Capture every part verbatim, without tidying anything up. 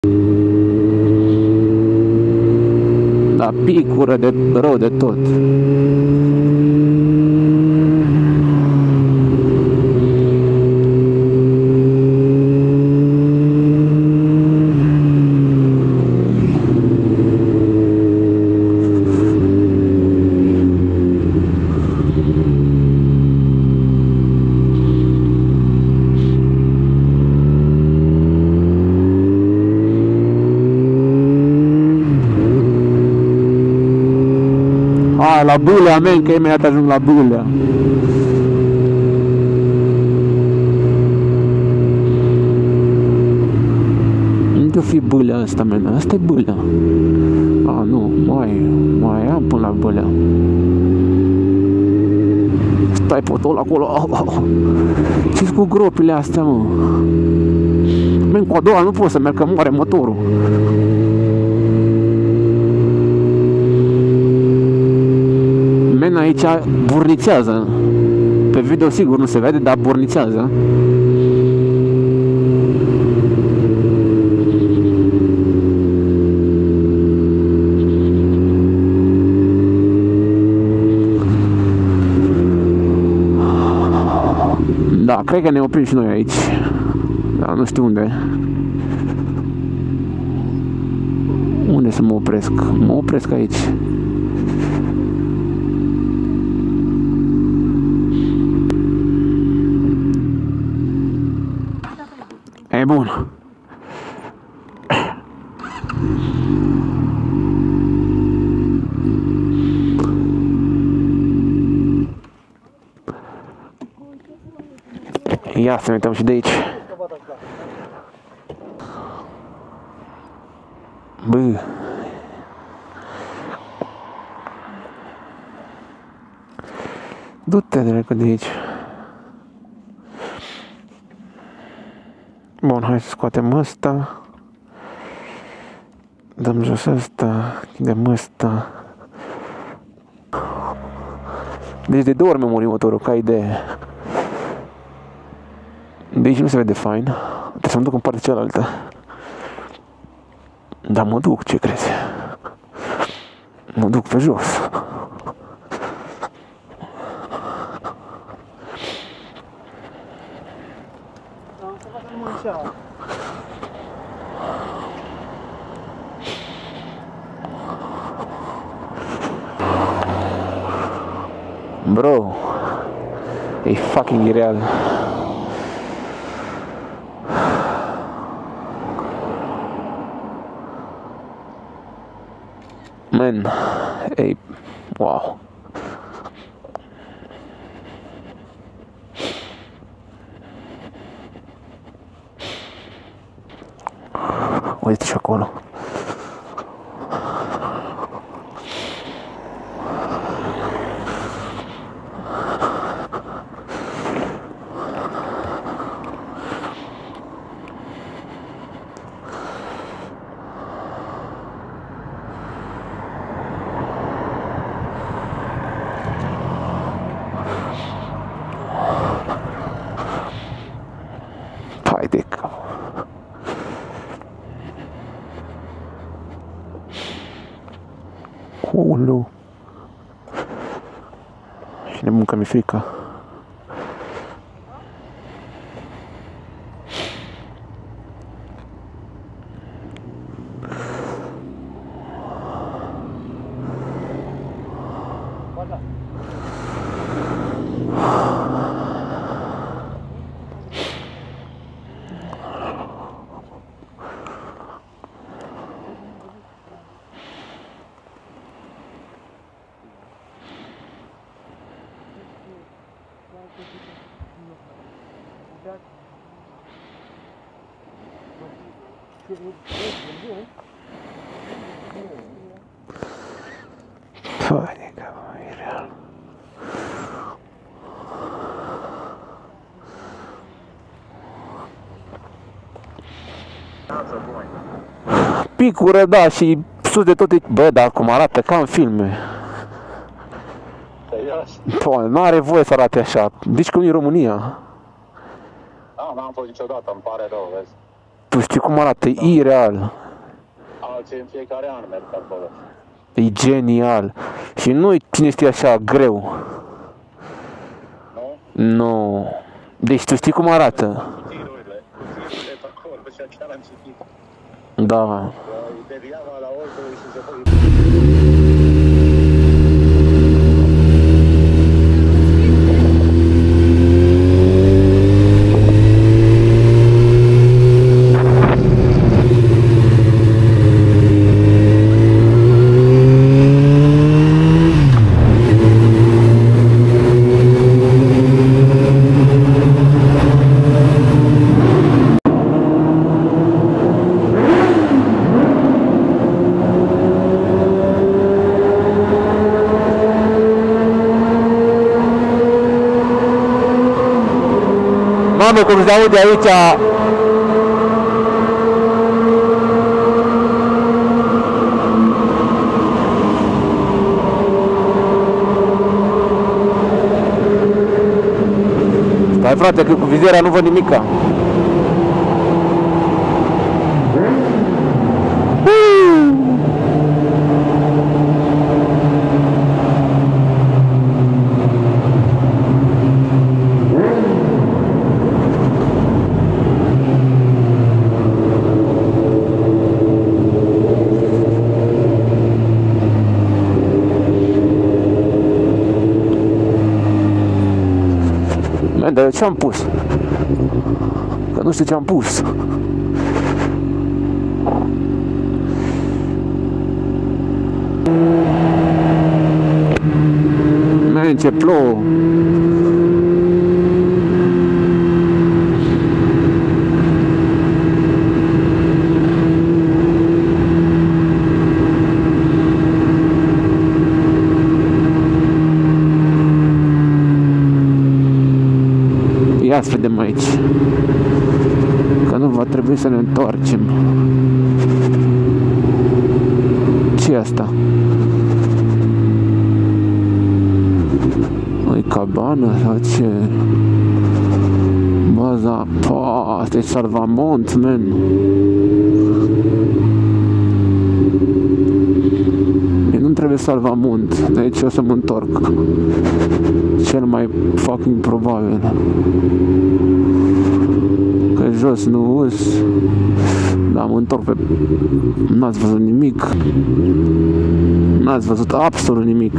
Da, picură de rău de tot. Hai la Bulea, men, că imediat ajung la Bulea. Unde-o fi Bulea asta, men? Asta e Bulea. A, nu, mai, mai am până la Bulea. Stai potol acolo. Au, au. Ce-s cu gropile astea, mă? Men, cu a doua nu pot să merg, că moare motorul. Men, aici burnițează. Pe video sigur nu se vede, dar burnițează. Da, cred că ne oprim și noi aici. Dar nu știu unde. Unde să mă opresc? Mă opresc aici. E bun. Ia să ne uităm și de aici. Bă. Du-te dreacă de aici. Bun, hai să scoatem ăsta. Dăm jos ăsta. Chidem ăsta. Deci de două ori mi-a murit motorul, ca idee. De aici nu se vede fain. Trebuie să mă duc în partea cealaltă. Dar mă duc, ce crezi? Mă duc pe jos. Bro, e fucking ireal. Man, e wow. Uite și acolo. Hai de cap. Ulu. Și nebun că mi-e frică. Păi, că e real. Picură, da, și sus de tot e... Bă, dar cum arată, ca în filme. Păi, nu are voie să arate așa. Deci cum e România. Da, n-am fost niciodată, îmi pare rău, vezi. Tu știi cum arată, e ireal. Alții în fiecare an merg acolo. E genial. Și nu-i cine știe așa greu. Nu? Nu. Deci tu știi cum arată. Tirurile, tirurile pe acolo, și chiar am citit. Da. De viava la oricului și se poate... Mamă, cum se aude aici. Stai, frate, că cu viziera nu văd nimica. Dar eu ce-am pus? Că nu știu ce-am pus. Man, ce plouă! Ia să vedem aici, că nu va trebui să ne întoarcem. Ce-i asta? O-i cabană sau ce? Baza, pa, asta e Salvamont, man. Nu trebuie Salvamont, de aici o să mă întorc. Cel mai fucking probabil. Că jos nu us. Dar mă întorc pe... N-ați văzut nimic. N-ați văzut absolut nimic.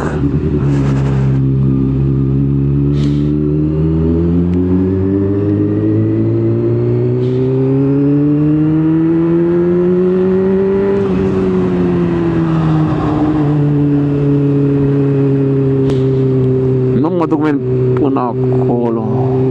Mă duc până acolo.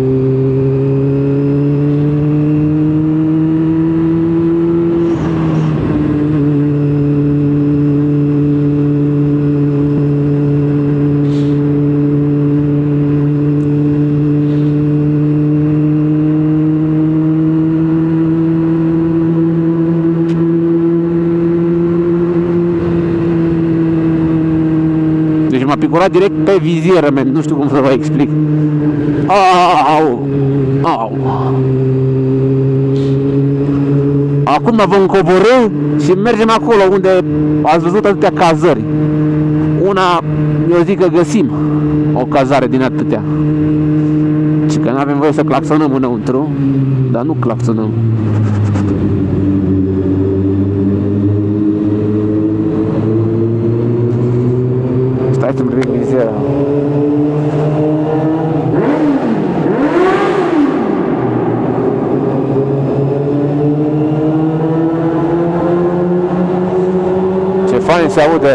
Deci m-a picorat direct pe vizieră, man. Nu știu cum să vă explic. Au! Au! Acum vom coborî și mergem acolo unde ați văzut atâtea cazări. Una, eu zic că găsim o cazare din atâtea. Și că nu avem voie să claxonăm înăuntru, dar nu claxonăm. Stai să-mi ridic viziera. Ce fain se aude!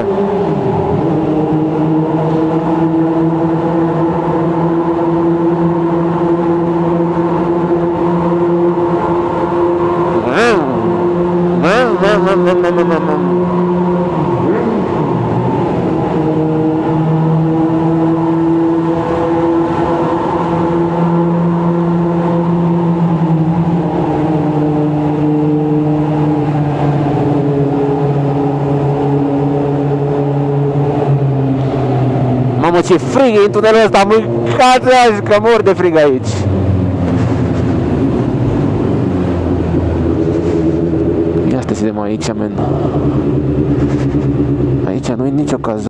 Mamă, ce frig e în tunelul ăsta, mâncați-aș că mor de frig aici. deschidem aici, men. Aici nu e nicio cazare.